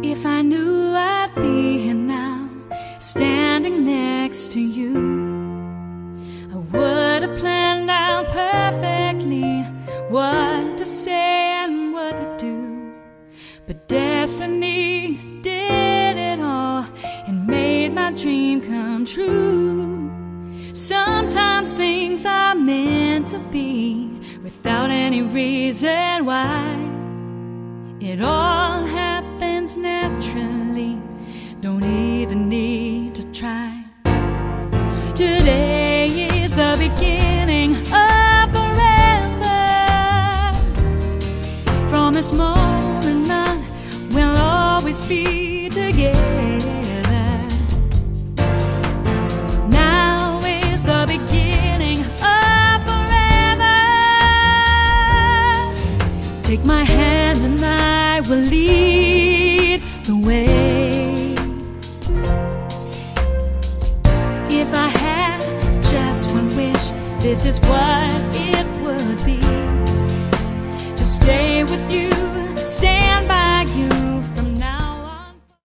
If I knew I'd be here now, standing next to you, I would have planned out perfectly what to say and what to do. But destiny did it all and made my dream come true. Sometimes things are meant to be without any reason why. It all happens naturally, don't even need to try. Today is the beginning of forever. From this moment on, we'll always be together. Now is the beginning of forever. Take my hand and I will lead the way. If I had just one wish, this is what it would be: to stay with you, stand by you,